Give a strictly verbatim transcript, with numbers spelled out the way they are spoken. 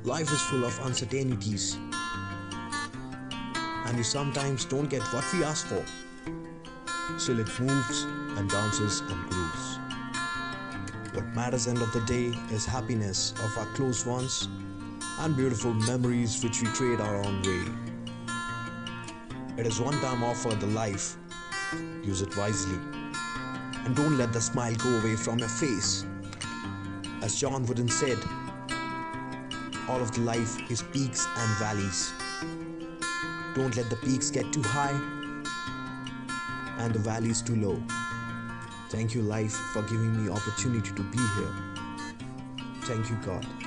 Life is full of uncertainties, and we sometimes don't get what we ask for. Still, it moves and dances and grows. What matters end of the day is happiness of our close ones and beautiful memories which we trade our own way. It is one time offer the life. Use it wisely. And don't let the smile go away from your face. As John Wooden said, all of the life is peaks and valleys. Don't let the peaks get too high and the valleys too low. Thank you, life, for giving me opportunity to be here. Thank you, God.